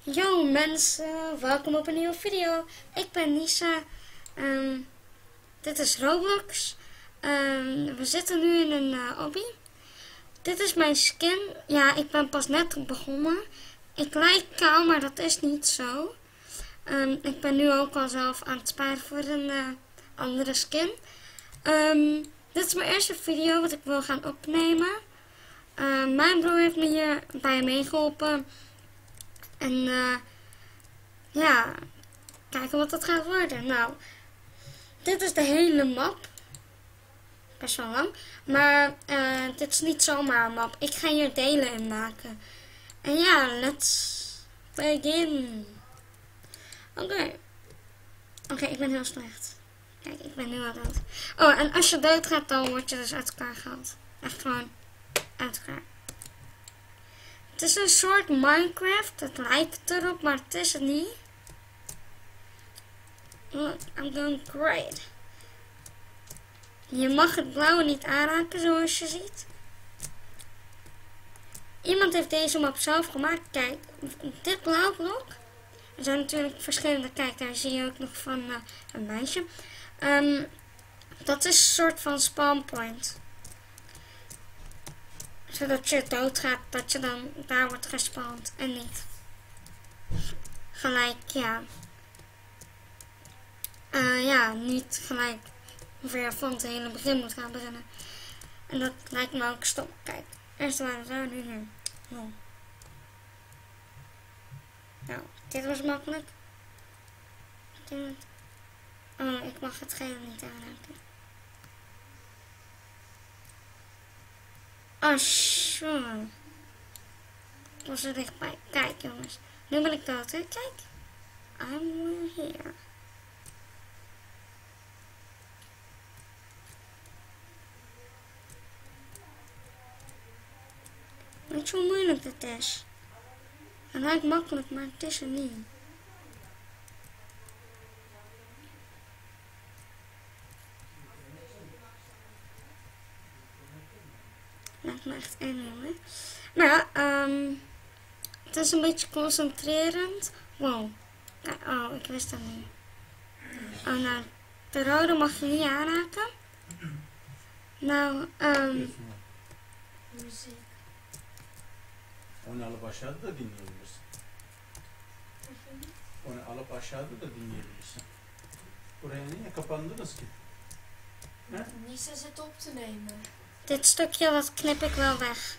Yo mensen, welkom op een nieuwe video. Ik ben Nisa. Dit is Roblox. We zitten nu in een obby. Dit is mijn skin. Ja, ik ben pas net begonnen. Ik lijk kaal, maar dat is niet zo. Ik ben nu ook al zelf aan het sparen voor een andere skin. Dit is mijn eerste video wat ik wil gaan opnemen. Mijn broer heeft me hierbij meegeholpen. En ja, kijken wat dat gaat worden. Nou, dit is de hele map. Best wel lang. Maar dit is niet zomaar een map. Ik ga hier delen in maken. En ja, let's begin. Oké, ik ben heel slecht. Kijk, ik ben nu al dood. Oh, en als je dood gaat, dan word je dus uit elkaar gehaald. Echt gewoon uit elkaar. Het is een soort Minecraft. Het lijkt erop, maar het is het niet. Look, I'm doing great. Je mag het blauwe niet aanraken, zoals je ziet. Iemand heeft deze map zelf gemaakt. Kijk, dit blauw blok. Er zijn natuurlijk verschillende. Kijk, daar zie je ook nog van een meisje. Dat is een soort van spawn point. Zodat je doodgaat, dat je dan daar wordt gespawned en niet gelijk, ja. Ja, niet gelijk weer van het hele begin moet gaan beginnen. En dat lijkt me ook stom. Kijk, eerst waren we nu hier. Oh. Nou, dit was makkelijk. Oh, ik mag het geheel niet aanraken. Oh, sure. Ik was er dichtbij. Kijk, jongens. Nu ben ik dood, hè? Kijk. I'm here. Weet je hoe moeilijk dit is? Het lijkt makkelijk, maar het is er niet. Lijkt me echt eng, jongen. Maar ja, het is een beetje concentrerend. Wow. Kijk, oh, ik wist dat niet. Oh, nou, de rode mag je niet aanraken. Nou, Müzik. Onu alıp aşağıda da dinleyebilirsin. Onu alıp aşağıda da dinleyebilirsin. Buraya niye kapandınız ki? Nisa zit op te nemen. dit stukje, dat knip ik wel weg.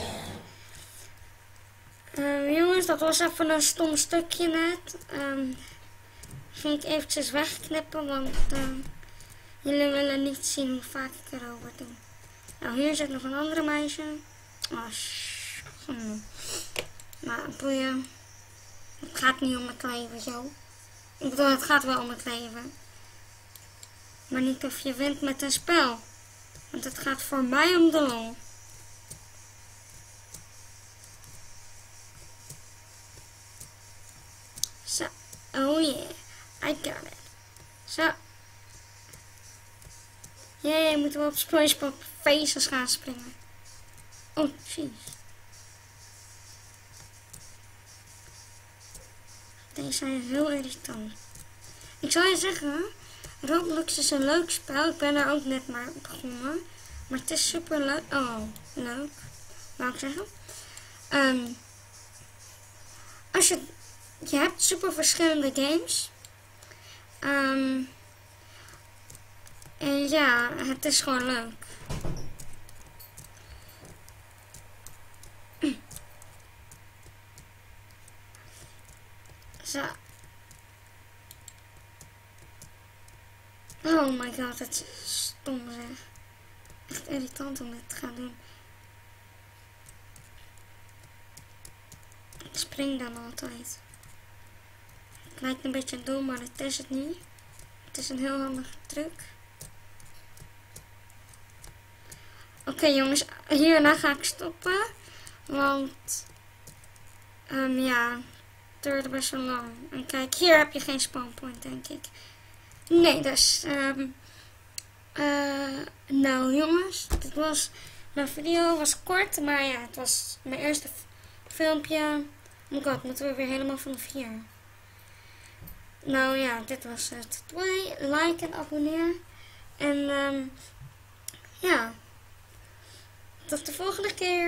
Jongens, dat was even een stom stukje net. Ging ik eventjes wegknippen, want jullie willen niet zien hoe vaak ik erover doe. Nou, hier zit nog een andere meisje. Oh, maar boeien. Het gaat niet om het leven, zo. Ik bedoel, het gaat wel om het leven. Maar niet of je wint met een spel. Want het gaat voor mij om de lol. Zo. Oh yeah. I got it. Zo. Jee, moeten we op SpongeBob faces gaan springen. Oh, jeez. Deze zijn heel irritant. Ik zou je zeggen, Roblox is een leuk spel. Ik ben er ook net maar begonnen. Maar het is super leuk. Oh, leuk. Wou ik zeggen. Als je hebt super verschillende games. En ja, het is gewoon leuk. Zo. Oh my god, het is stom zeg. Echt irritant om dit te gaan doen. Ik spring dan altijd. Het lijkt een beetje dom, maar het is het niet. Het is een heel handige truc. Oké, jongens, hierna ga ik stoppen. Want, ja, het duurde best wel lang. En kijk, hier heb je geen spawnpoint, denk ik. Nee, dus, nou jongens, dit was, mijn video was kort, maar ja, het was mijn eerste filmpje. Oh my god, moeten we weer helemaal vanaf hier. Nou ja, dit was het. Doei, like en abonneer. En ja, tot de volgende keer.